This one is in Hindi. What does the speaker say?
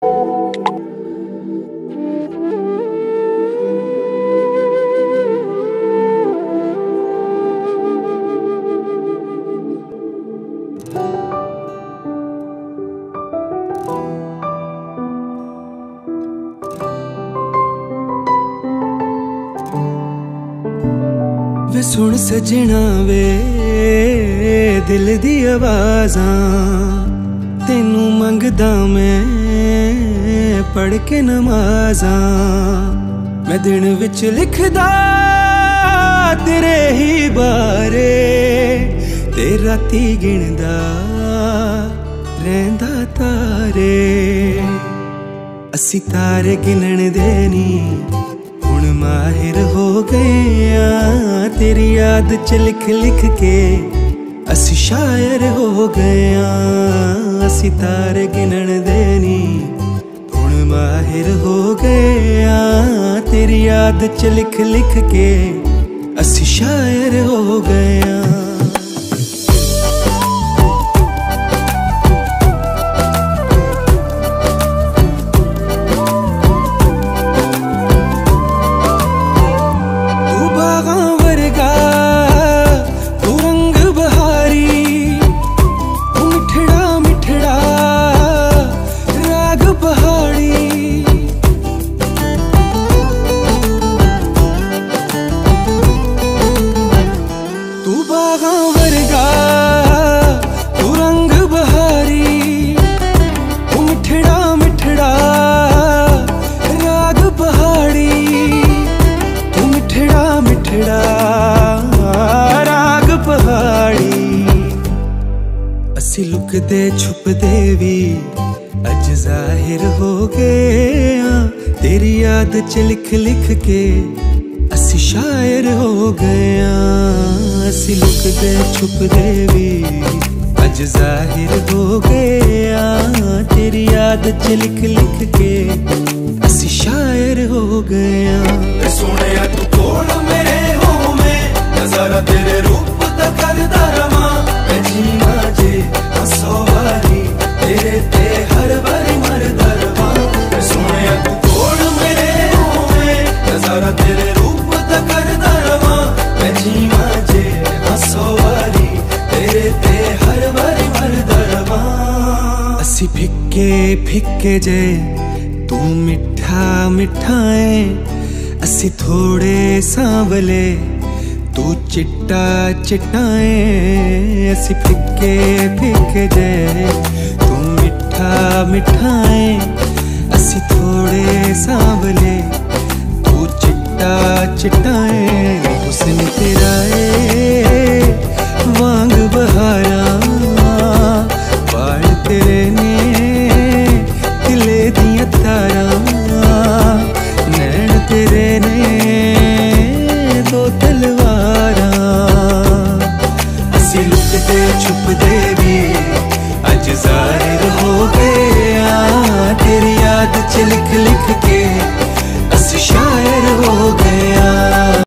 वे सुन सजना वे दिल दी आवाज़ां तेनू मंगदा मैं पढ़ के नमाज़ां। मैं दिन विच लिखदा तेरे ही बारे ते राती गिनदा रहिंदा तारे। असी तारे गिनण दे नी हुण माहिर हो गए आ, तेरी याद च लिख लिख के असी शायर हो गए आ। असी तारे गिनण दे नी हुण माहिर हो गए आ, तेरी याद च लिख लिख के असी शायर हो गए आ। असी लुकदे छुपदे भी अज जाहिर हो गए आ, तेरी याद च लिख लिख के असी शायर हो गए आ। असी लुकदे छुपदे भी अज जाहिर हो गए आ, तेरी याद च लिख लिख के असी शायर हो गए आ। सोहणिया तू कोल मेरे हो मैं नज़ारा तेरे रूप दा करदा रवां। मैं जीना जे हसो वारी तेरे ते हर बारी मरदा रवां। सोहणिया तू कोल मेरे हो मैं नज़ारा तेरे रूप दा करदा रवां। मैं जीना जे हसो वारी तेरे ते हर बारी मरदा रवां। असी फिक्के फिक्के जे तू मिठा मिठा है, असी थोड़े सांवले तू चिट्टा चिट्टा है। असी फिक्के फिक्के जे तू मिठा मिठा है, असी थोड़े सांवले तू चिट्टा चिट्टा है।